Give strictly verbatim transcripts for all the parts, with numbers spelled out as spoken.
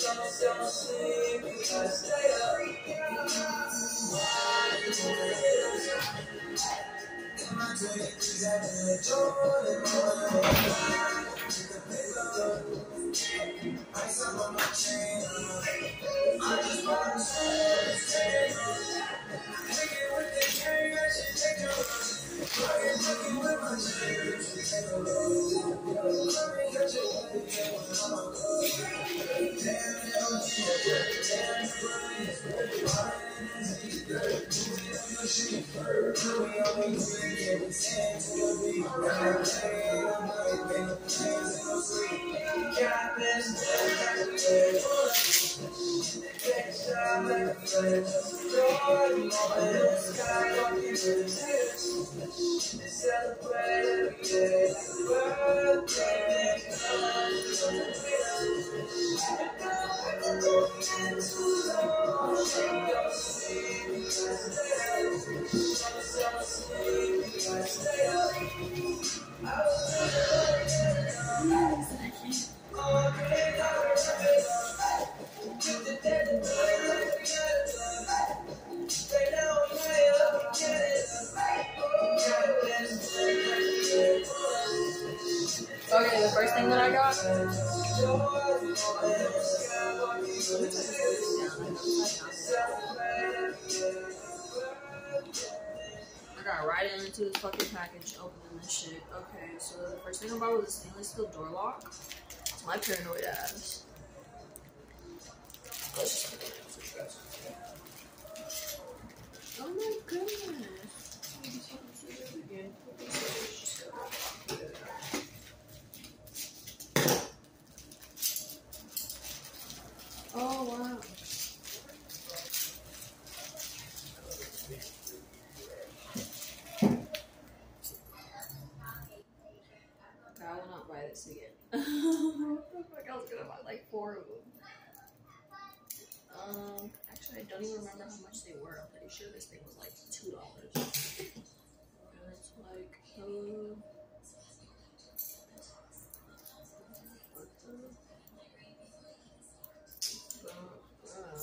Okay, the first thing that I got. I got right into this fucking package, opening this shit. Okay, so the first thing I bought was a stainless steel door lock. It's my paranoid ass. Let's just put it in for you guys. Oh my goodness. Oh wow. Okay, I will not buy this again. I was gonna buy like four of them. Um, actually, I don't even remember how much they were. I'm pretty sure this thing was like two dollars. And it's like, uh, uh,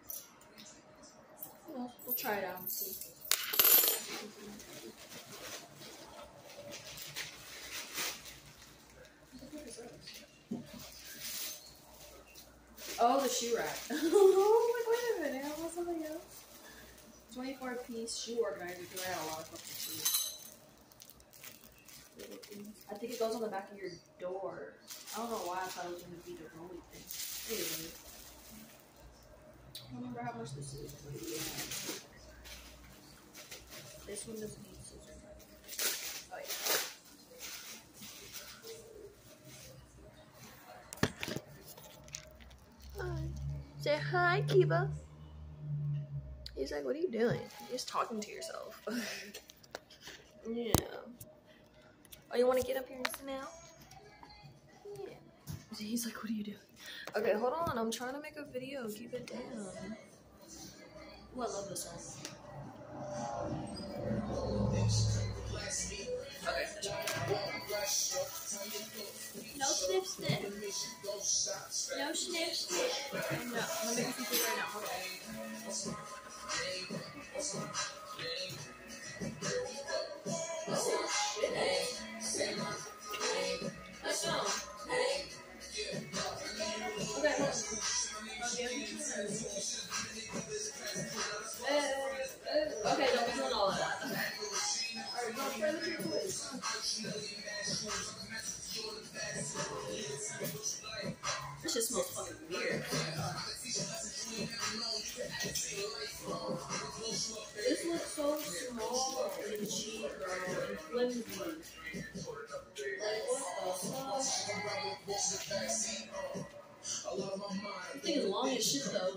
well, we'll try it out and see. Oh, the shoe rack. Oh, like, wait a minute, I want something else. twenty-four piece shoe organizer because I had a lot of fucking shoes. I think it goes on the back of your door. I don't know why I thought it was going to be the rolling thing. Anyway. I don't remember how much this is. But yeah. This one doesn't need scissors. Oh, yeah. Say hi, Kiba. He's like, what are you doing? You're just talking to yourself. Yeah. Oh, you want to get up here and sit now? Yeah. He's like, what are you doing? Okay, hold on. I'm trying to make a video. Keep it down. Oh, I love this one. Okay. No sniff sniff. No sniff sniff. No, let me see it right now. Hold on. Oh, shit. Let's go. Okay, hold on. Uh, uh, okay, don't be doing all of that. Alright, go further to your toys. This just smells fucking weird. This looks so small and cheap, bro, and flimsy. Like, what the fuck? This thing is long as shit, though.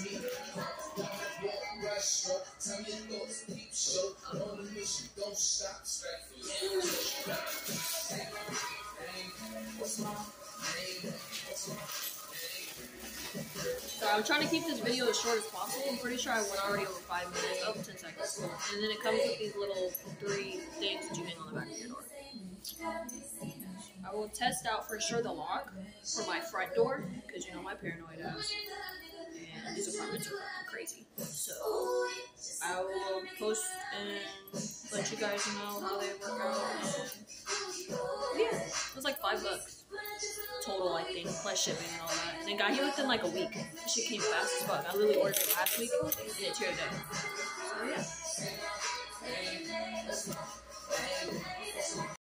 So I'm trying to keep this video as short as possible. I'm pretty sure I went already over five minutes. Oh, ten seconds. And then it comes with these little three things that you hang on the back of your door. I will test out for sure the lock for my front door, because you know my paranoid ass. And these apartments are crazy. So I will post and let you guys know how they work out. And yeah, it was like five bucks total, I think, plus shipping and all that. And it got here within like a week. This shit came fast as fuck. I literally ordered it last week and it's here today. So yeah.